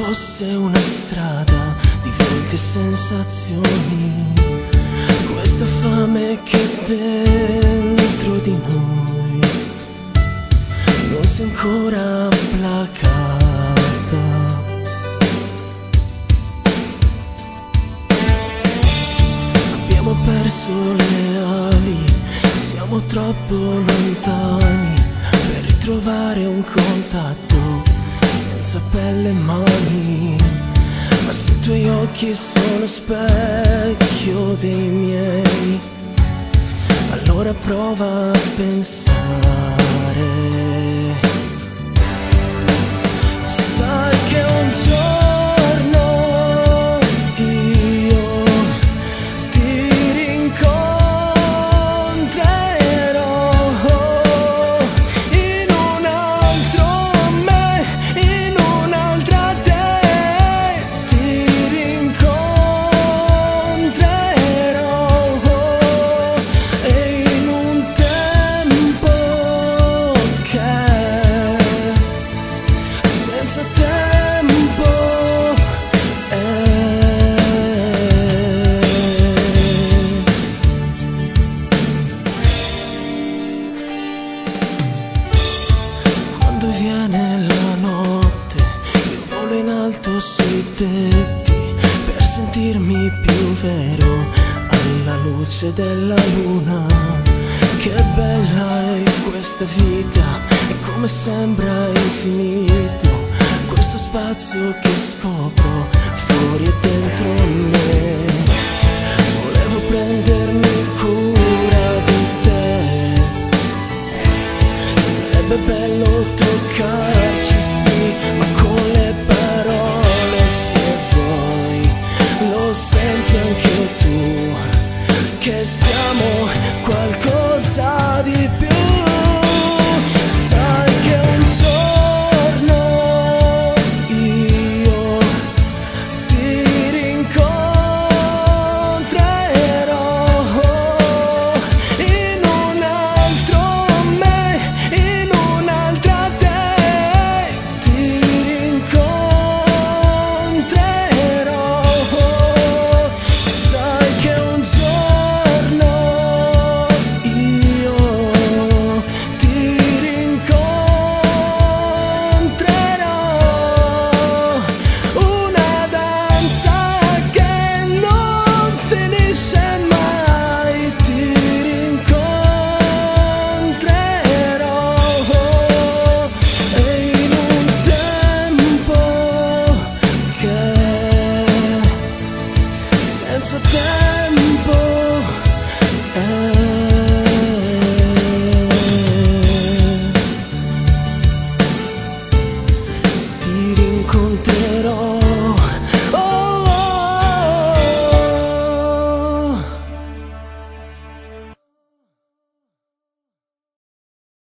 fosse una strada di venti e sensazioni, questa fame che dentro di noi non si è ancora placata. Abbiamo perso le ali, siamo troppo lontani per ritrovare un contatto senza pelle e mani. Ma se i tuoi occhi sono specchio dei miei, allora prova a pensare. Sai che un giorno io ti rincontrerò in un altro me, in un'altra te, ti rincontrerò, e in un tempo che senza tempo è. Quando viene la notte, io volo in alto sui tetti per sentirmi più vero alla luce della luna. Che bella è questa vita e come sembra infinito questo spazio che scopro fuori e dentro me. Volevo prendermi cura di te, sarebbe bello toccarci, sì, ma con le parole, se vuoi, lo senti anche tu, che siamo qualcosa di più. Sai che un giorno io ti rincontrerò in un altro me, in un'altra te, ti rincontrerò. Sai che un giorno io ti rincontrerò, una danza che non finisce mai, ti rincontrerò, e in un tempo che senza tempo è. Ti